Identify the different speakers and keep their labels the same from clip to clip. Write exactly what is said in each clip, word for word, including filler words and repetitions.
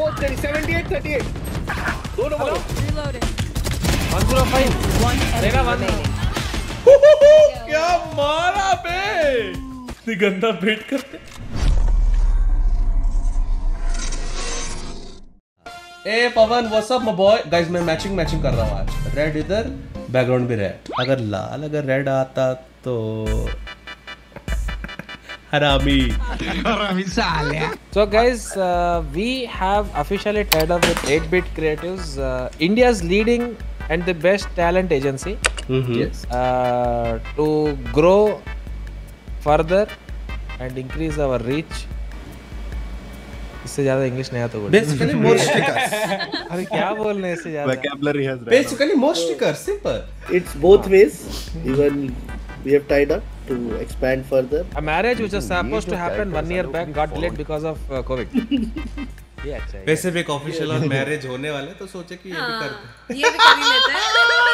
Speaker 1: seventy-eight thirty-eight. दोनों बोलो.
Speaker 2: one oh five. मेरा one.
Speaker 3: क्या मारा बे? इतनी गंदा बेट करते. ए Pawan what's up my boy. Guys मैं मैचिंग मैचिंग कर रहा हूँ आज. रेड इधर, बैकग्राउंड भी रेड. अगर लाल अगर रेड आता तो हरामी.
Speaker 2: हरामी साले. So guys, uh, we have officially tied up with eight bit Creatives, uh, India's leading and the best talent agency.
Speaker 3: Mm-hmm.
Speaker 2: Yes. Uh, to grow further and increase our reach. इससे ज़्यादा English नहीं आता बोल.
Speaker 3: Basically more stickers.
Speaker 2: अरे क्या बोलने इससे ज़्यादा?
Speaker 4: Vocabulary has.
Speaker 3: Basically more stickers. Simple.
Speaker 1: It's both ways. Even we have tied up to expand further.
Speaker 2: A marriage which was supposed to happen one year back got delayed because of uh, COVID. ये अच्छा है.
Speaker 3: वैसे भी official और marriage होने वाले तो सोचे कि ये भी कर
Speaker 5: ये भी कर ही लेते हैं.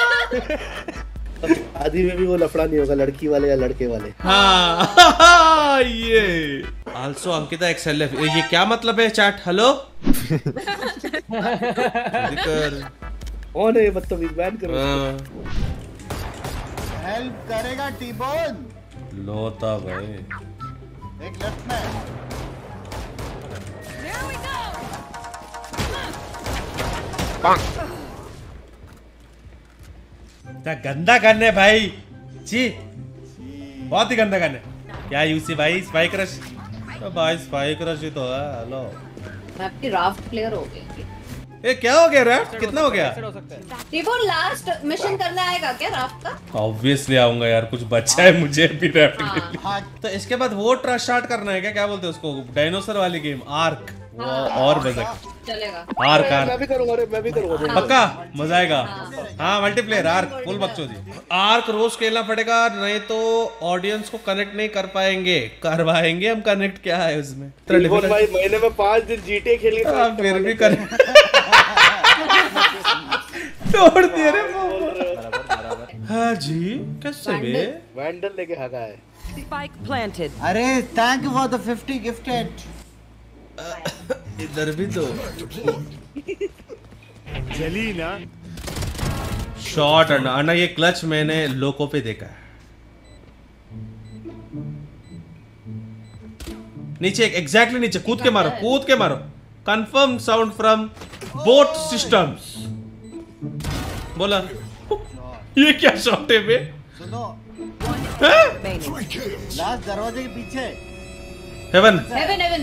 Speaker 1: आदि में भी वो लफड़ा नहीं होगा लड़की वाले या लड़के वाले.
Speaker 3: हाँ ये. Also अंकिता एक्सएलएफ. ये क्या मतलब है चैट? हेलो.
Speaker 1: कौन है ये बदतमीज? बैन करो.
Speaker 4: हेल्प करेगा टीबोन.
Speaker 3: लोता भाई.
Speaker 4: एक लेफ्ट में.
Speaker 3: क्या गंदा करने भाई. जी बहुत ही गंदा करने. क्या यूसी भाई स्पाई क्रश. तो भाई स्पाई क्रश ही तो है. हेलो
Speaker 5: मैं आपकी राफ्ट प्लेयर हो गई.
Speaker 3: ये क्या हो गया राफ्ट? कितना हो गया?
Speaker 5: टीबोन लास्ट मिशन करने आएगा क्या राफ्ट का?
Speaker 3: ऑब्वियसली आऊंगा यार. कुछ बच्चा है मुझे भी राफ्ट के लिए. तो इसके बाद वो ट्रस्ट स्टार्ट करना है क्या? क्या बोलते हैं उसको? डायनासोर वाली गेम आर्क. वो और बजक
Speaker 5: चलेगा.
Speaker 3: आर्क आर्क
Speaker 1: मैं भी करूंगा. मैं भी करूंगा.
Speaker 3: पक्का मजा आएगा. हाँ मल्टीप्लेयर आर्क फुल बकचोदी. आर्क रोज खेलना पड़ेगा नहीं तो ऑडियंस को कनेक्ट नहीं कर पाएंगे. करवाएंगे हम कनेक्ट. क्या है उसमें?
Speaker 1: टीबोन भाई महीने में पाँच दिन जीटीए खेल के
Speaker 3: फिर भी कर तोड़ दिया रे. हाँ जी कैसे बे?
Speaker 1: वैंडल लेके भागा है.
Speaker 6: Spike planted.
Speaker 4: अरे thank you for the fifty gifted.
Speaker 3: इधर भी तो
Speaker 4: जली ना.
Speaker 3: शॉट अन्ना. अन्ना ये क्लच मैंने लोको पे देखा है. नीचे एग्जैक्टली नीचे कूद के मारो. कूद के मारो. Confirm sound from both systems. बोला ये क्या शॉट है बे?
Speaker 4: सुनो
Speaker 6: Remaining.
Speaker 4: लास्ट दरवाजे के पीछे.
Speaker 3: Haven
Speaker 5: Haven Haven.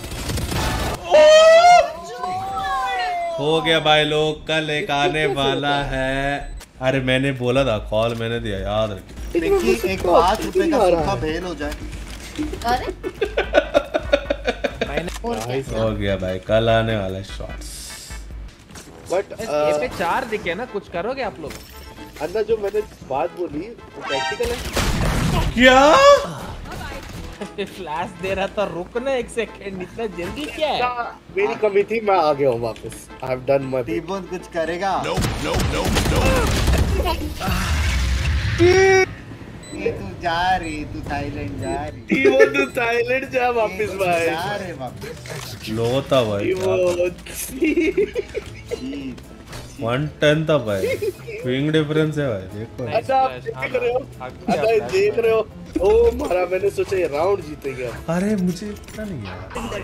Speaker 3: हो गया भाई लोग. कल एक आने वाला है. अरे मैंने बोला था. कॉल मैंने दिया याद रखिए.
Speaker 4: देखिए एक पाँच रुपए का सूखा भेल हो जाए.
Speaker 5: अरे
Speaker 2: हो
Speaker 3: गया भाई. कल आने वाला शॉट्स.
Speaker 1: बट
Speaker 2: ये पे चार दिखे ना. कुछ करोगे आप लोग?
Speaker 1: अन्ना जो मैंने बात बोली वो प्रैक्टिकल है
Speaker 3: क्या?
Speaker 2: फ्लैश दे रहा था. रुकना एक सेकंड. इतना जल्दी क्या है?
Speaker 1: मेरी कमी थी. मैं आ गया हूँ वापस. I have done my.
Speaker 4: टीबोन कुछ करेगा. No no no no. ये तू जा रही. तू थाईलैंड जा रही.
Speaker 1: टीबोन तू थाईलैंड जा वापस भाई.
Speaker 4: जा रहे वापस.
Speaker 3: लोता भाई. वन टेन था भाई. स्विंग डिफरेंस है भाई. देखो
Speaker 1: अच्छा आप देख रहे हो. अच्छा देख रहे हो. ओ मारा. मैंने सोचा ये राउंड जीतेगा.
Speaker 3: अरे मुझे पता नहीं यार.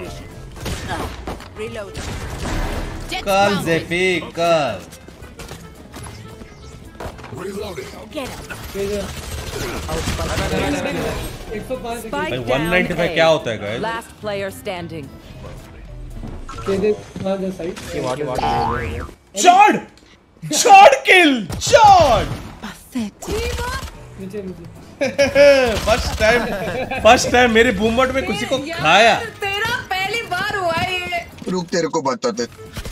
Speaker 6: Reload.
Speaker 3: कल जेफी कल.
Speaker 6: Get up.
Speaker 3: भाई one ninety-five क्या होता है guys?
Speaker 6: Last player standing.
Speaker 3: Shot shot kill. Shot first time first time मेरे बूमबट में किसी को खाया.
Speaker 5: तेरा पहली बार हुआ है ये.
Speaker 4: रुक तेरे को बताते.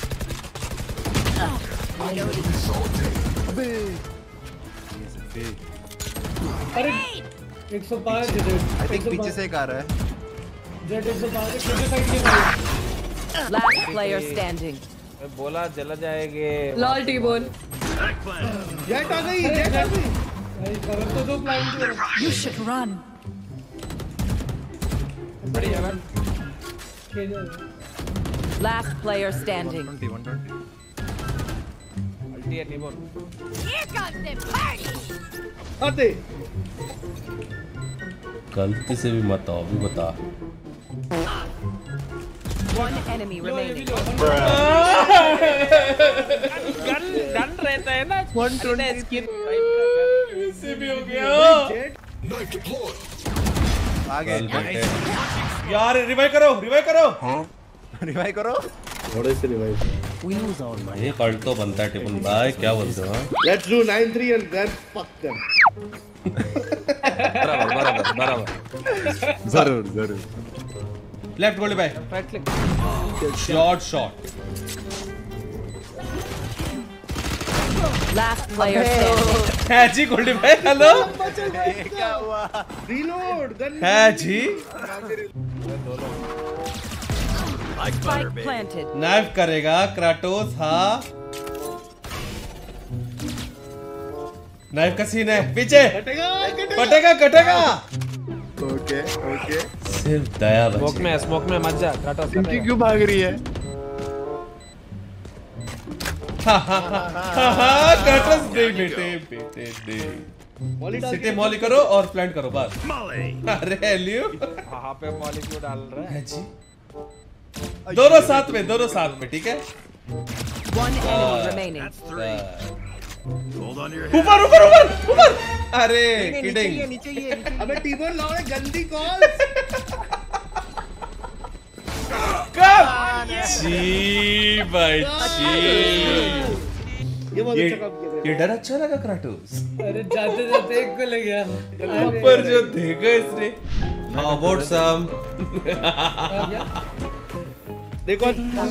Speaker 7: अरे एक सौ पाँच
Speaker 4: आई थिंक पीछे से एक आ रहा है.
Speaker 7: जेट एक सौ पाँच पीछे साइड के.
Speaker 6: Last player standing.
Speaker 2: मैं बोला चला जाएंगे.
Speaker 5: Lol T-bone.
Speaker 1: जेट आ गई. जेट आ गई.
Speaker 7: भाई कवर तो दो प्लान की.
Speaker 6: You should run.
Speaker 7: बढ़िया यार. खेल.
Speaker 6: Last player standing.
Speaker 2: Ulti है T-Bone.
Speaker 6: Here comes the party.
Speaker 1: आते
Speaker 3: गलती से भी मत आओ, भी बता।
Speaker 6: One enemy remaining.
Speaker 2: Gun gun रहता है ना one twenty स्किन
Speaker 3: इससे भी हो गया।
Speaker 8: आगे
Speaker 3: यार रिवाइव करो, रिवाइव करो।
Speaker 8: रिवाइव करो।
Speaker 1: थोड़े से रिवाइव।
Speaker 3: ये कल्ट तो बनता है टिपन भाई, क्या बोलते हो?
Speaker 1: Let's do nine three and then fuck them.
Speaker 2: बराबर बराबर बराबर
Speaker 8: जरूर जरूर।
Speaker 3: लेफ्ट गोली भाई,
Speaker 2: right click
Speaker 3: shot shot.
Speaker 6: Last player standing.
Speaker 3: है जी गोली भाई, हेलो।
Speaker 8: ये क्या हुआ?
Speaker 1: Reload. Gun.
Speaker 3: है जी।
Speaker 6: Spike planted.
Speaker 3: नाइफ करेगा क्राटोस, हाँ। नाइफ का सीन है पीछे। कटेगा कटेगा।
Speaker 8: Okay okay.
Speaker 3: सिर्फ दया
Speaker 2: स्मोक
Speaker 3: बची।
Speaker 2: में स्मोक में मत जा क्राटोस
Speaker 8: पिंकी क्यों भाग रही है?
Speaker 3: क्राटोस दे बेटे बेटे दे। सिटी मॉली करो और प्लांट करो बस। अरे एलियो
Speaker 2: वहाँ पे मॉलिक्यूल डाल रहा है
Speaker 3: है जी। दोनों साथ में, दोनों साथ में, ठीक है।
Speaker 6: One enemy remaining.
Speaker 3: ऊपर ऊपर ऊपर ऊपर। अरे किडिंग।
Speaker 1: अबे टीबोन लाओ ये गंदी कॉल।
Speaker 3: जी भाई जी।
Speaker 1: ये बहुत
Speaker 3: ये
Speaker 1: अच्छा काम किया।
Speaker 3: ये डर अच्छा लगा क्राटोस।
Speaker 7: अरे जाते जाते एक को ले गया।
Speaker 3: ऊपर जो देगा इसने। How about some?
Speaker 1: देखो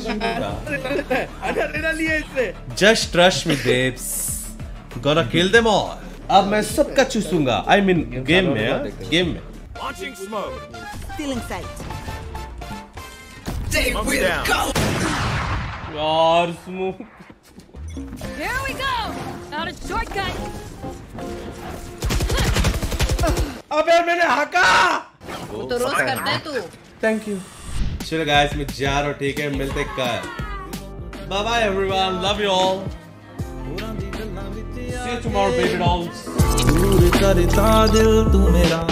Speaker 1: अरे लिया इसने।
Speaker 3: Just trust me, babes. Gonna kill them all. अब मैं सबका चूसूंगा। I mean गेम में, गेम में।
Speaker 6: Stealing sight.
Speaker 3: यार smoke.
Speaker 6: Here we go. Not a shortcut.
Speaker 3: अबे मैंने हका।
Speaker 5: वो तो रोज करता है तू।
Speaker 3: Thank you. चलो guys मैं जा रहा हूँ, ठीक है, मिलते कल। Bye bye everyone, love you all. See you tomorrow baby dolls.
Speaker 9: दूर करता दिल तू मेरा,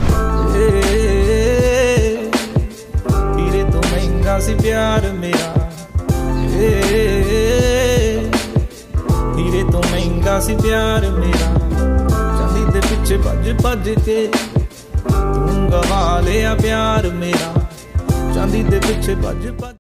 Speaker 9: हीरे तो महंगा सी प्यार मेरा, हीरे तो महंगा सी प्यार मेरा, चांदी दे पिछे भज भज के तू गवा लिया प्यार मेरा, चांदी दे पिछे भज भज